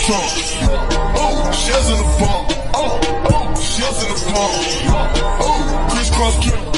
trunk. Oh, shells in the phone. Oh, shells in the phone. Oh, crisscross kill.